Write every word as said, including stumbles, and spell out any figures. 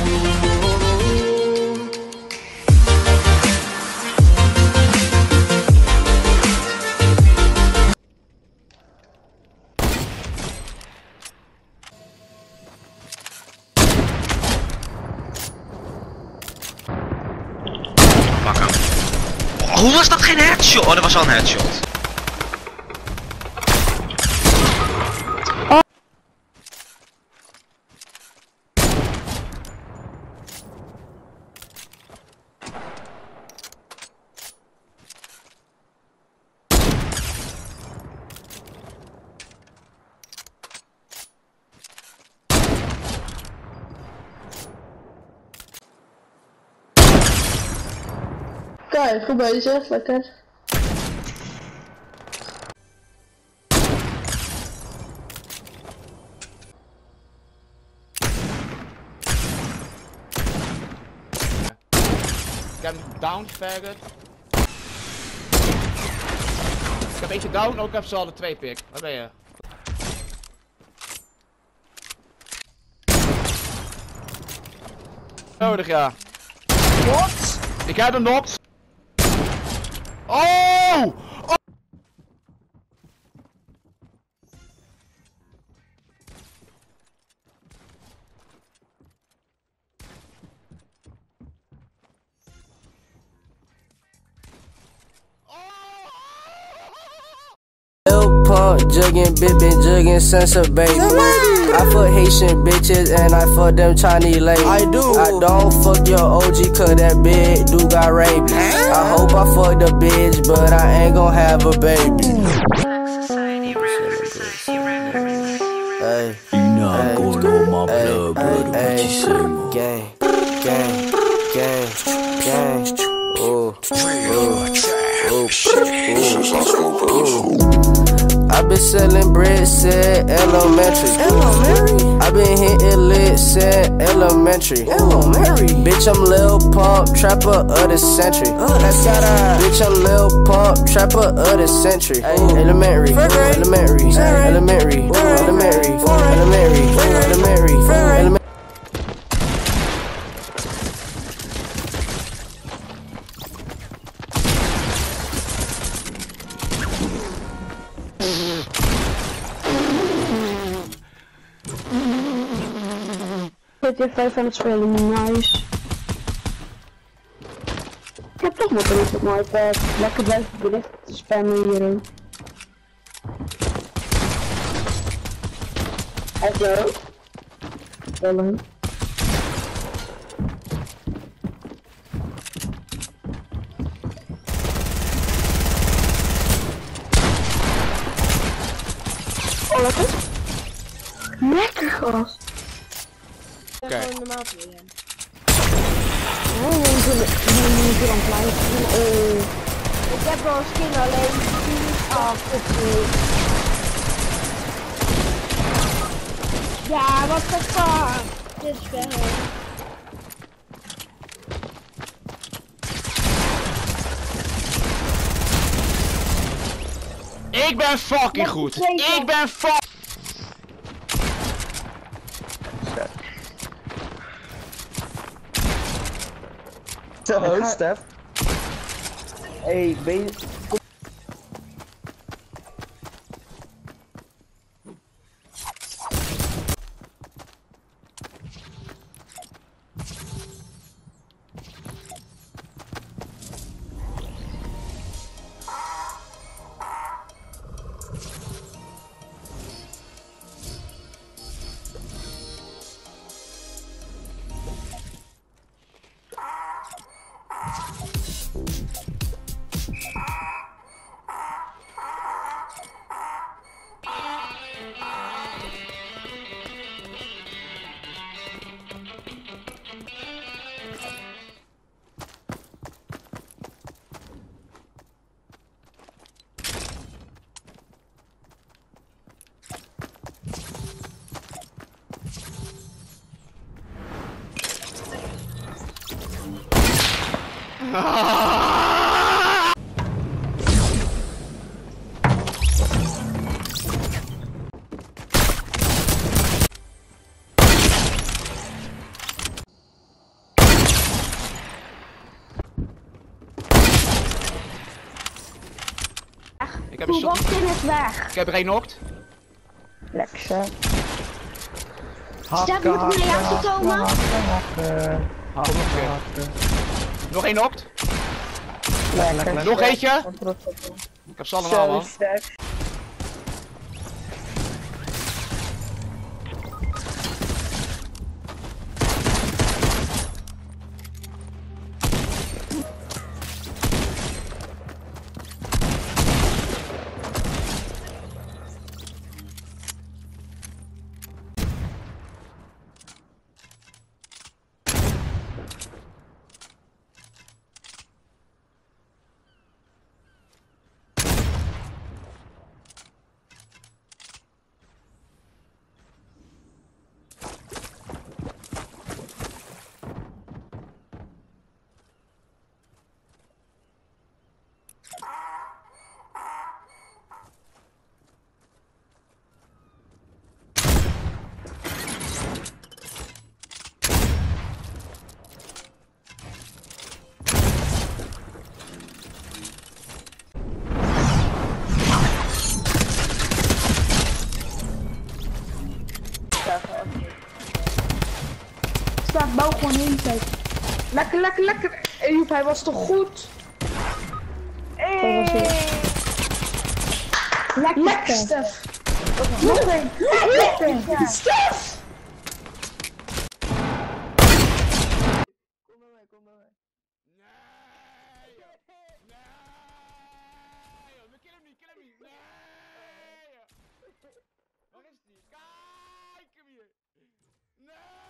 Pak hem. Oh, hoe was dat geen headshot? Oh, dat was wel een headshot. Kijk, goed bezig, lekker. Ik heb hem down gefaggot. Ik heb eentje down, ook heb ze alle twee pik. Waar ben je? Nodig ja. Wat? Ik heb hem nog. Oh! Oh! Jugging, bit been jugging since a baby. I fuck Haitian bitches and I fuck them Chinese ladies. I do. I don't fuck your O G cause that bitch do got rabies. I hope I fuck the bitch, but I ain't gon' have a baby. Hey, you know I'm going on my blood, brother. What you say, man? Gang, gang, gang, gang. Oh, oh, oh, oh. I been selling bread since elementary. Elementary. I been hitting lit since elementary. Elementary. Bitch, I'm Lil Pump, trapper of the century. Oh, that's got a. Bitch, I'm Lil Pump, trapper of the century. Elementary. Elementary. Elementary. Elementary. Elementary. Elementary. Elementary. G T A vijf aan het spelen, nice. Ik heb toch wat bericht op mijn iPad. Lekker blijven berichten te spammen hierin. Hallo? Hallo? Oh, lekker? Lekker, gast. Oké. Gewoon normaal spelen. Oh, we zullen hier aan blijven. Oh. Ik heb wel een skin alleen die is af. Ja, wat de fuck? Dit is weg. Ik ben fucking goed. Ik ben fucking. Zo, Stef. Hey, ben je... Ik heb een shot. Bastion is weg. Ik heb er één knocked. Lekker zo. Stef, moet ik naar jou toe komen? Nog één knocked. Lekker. Nog eentje. Ik heb ze allemaal, man. Stef, bouw gewoon heen, kijk. Lekker, lekker, lekker. Joep, hij was toch goed? Hey. Lekker, lekker, Stef. Nog een. Lekker, Stef! Kom bij mij, kom bij mij. Nee! Nee! Kill hem niet, kill hem niet! Nee! Waar is die? Kijk hem hier! Nee!